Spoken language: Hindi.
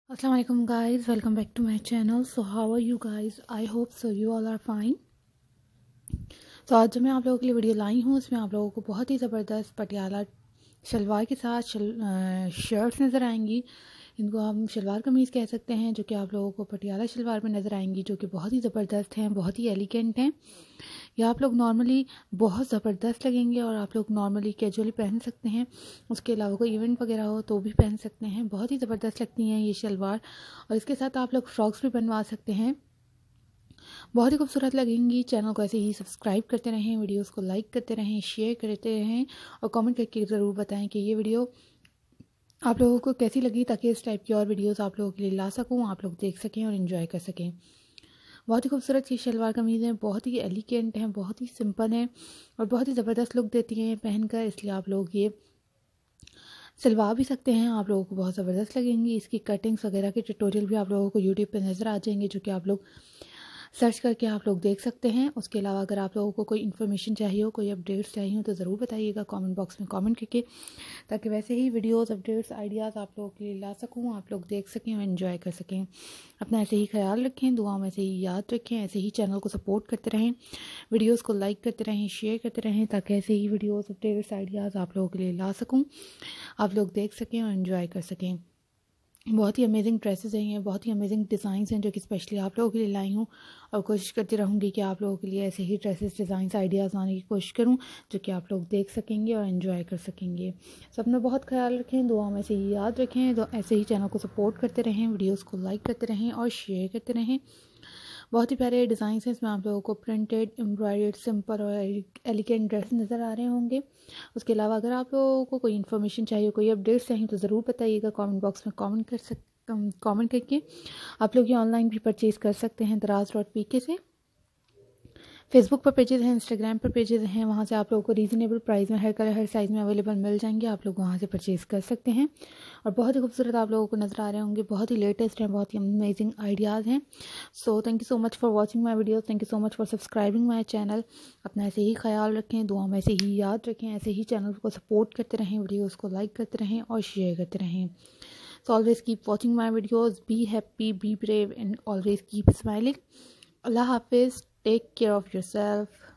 Assalamu alaikum guys, welcome back to my channel. So how are you guys? I hope so you all are fine. तो आज जो मैं आप लोगों के लिए वीडियो लाई हूँ उसमें आप लोगों को बहुत ही ज़बरदस्त पटियाला शलवार के साथ शर्ट्स नज़र आएंगी। इनको हम शलवार कमीज़ कह सकते हैं, जो कि आप लोगों को पटियाला शलवार में नज़र आएंगी, जो कि बहुत ही ज़बरदस्त हैं, बहुत ही एलिगेंट हैं। ये आप लोग नॉर्मली बहुत ज़बरदस्त लगेंगे और आप लोग नॉर्मली कैजुअली पहन सकते हैं। उसके अलावा कोई इवेंट वगैरह हो तो भी पहन सकते हैं। बहुत ही ज़बरदस्त लगती हैं ये शलवार, और इसके साथ आप लोग फ्रॉक्स भी बनवा सकते हैं, बहुत ही खूबसूरत लगेंगी। चैनल को ऐसे ही सब्सक्राइब करते रहें, वीडियोस को लाइक करते रहें, शेयर करते रहें और कमेंट करके ज़रूर बताएं कि ये वीडियो आप लोगों को कैसी लगी, ताकि इस टाइप की और वीडियोस आप लोगों के लिए ला सकूं, आप लोग देख सकें और एंजॉय कर सकें। बहुत ही खूबसूरत ये शलवार कमीज़ हैं, बहुत ही एलिगेंट हैं, बहुत ही सिंपल हैं और बहुत ही ज़बरदस्त लुक देती हैं पहनकर। इसलिए आप लोग ये सिलवा भी सकते हैं, आप लोगों को बहुत ज़बरदस्त लगेंगी। इसकी कटिंग्स वगैरह के ट्यूटोरियल भी आप लोगों को यूट्यूब पे नज़र आ जाएंगे, जो कि आप लोग सर्च करके आप लोग देख सकते हैं। उसके अलावा अगर आप लोगों को कोई इन्फॉर्मेशन चाहिए हो, कोई अपडेट्स चाहिए हो, तो ज़रूर बताइएगा कमेंट बॉक्स में कमेंट करके, ताकि वैसे ही वीडियोस, अपडेट्स, आइडियाज़ आप लोगों के लिए ला सकूँ, आप लोग देख सकें और एंजॉय कर सकें। अपना ऐसे ही ख्याल रखें, दुआ में ऐसे ही याद रखें, ऐसे ही चैनल को सपोर्ट करते रहें, वीडियोज़ को लाइक करते रहें, शेयर करते रहें, ताकि ऐसे ही वीडियोज़, अपडेट्स, आइडियाज़ आप लोगों के लिए ला सकूँ, आप लोग देख सकें और एंजॉय कर सकें। बहुत ही अमेजिंग ड्रेसेस हैं ये, बहुत ही अमेजिंग डिज़ाइंस हैं, जो कि स्पेशली आप लोगों के लिए लाई हूँ, और कोशिश करती रहूँगी कि आप लोगों के लिए ऐसे ही ड्रेसेस, डिज़ाइंस, आइडियाज़ लाने की कोशिश करूँ, जो कि आप लोग देख सकेंगे और एंजॉय कर सकेंगे। सब अपना बहुत ख्याल रखें, दुआ में ऐसे ही याद रखें, तो ऐसे ही चैनल को सपोर्ट करते रहें, वीडियोज़ को लाइक करते रहें और शेयर करते रहें। बहुत ही प्यारे डिज़ाइन हैं इसमें, आप लोगों को प्रिंटेड, एम्ब्रॉयडर्ड, सिंपल और एलिगेंट ड्रेस नज़र आ रहे होंगे। उसके अलावा अगर आप लोगों को कोई इन्फॉर्मेशन चाहिए, कोई अपडेट्स चाहिए, तो ज़रूर बताइएगा कमेंट बॉक्स में कमेंट करके। आप लोग ये ऑनलाइन भी परचेज़ कर सकते हैं दराज.pk से। फेसबुक पर पेजेस हैं, इंस्टाग्राम पर पेजेस हैं, वहाँ से आप लोगों को रीज़नेबल प्राइस में हर कलर, हर साइज़ में अवेलेबल मिल जाएंगे, आप लोग वहाँ से परचेज़ कर सकते हैं। और बहुत ही खूबसूरत आप लोगों को नज़र आ रहे होंगे, बहुत ही लेटेस्ट हैं, बहुत ही अमेजिंग आइडियाज़ हैं। So thank you so much for watching my video, thank you so much for subscribing my channel. अपना ऐसे ही ख्याल रखें, दुआ में ऐसे ही याद रखें, ऐसे ही चैनल को सपोर्ट करते रहें, वीडियोज़ को लाइक करते रहें और शेयर करते रहें। So always keep watching my videos, be happy, be brave and always keep smiling. Allah Hafiz, take care of yourself.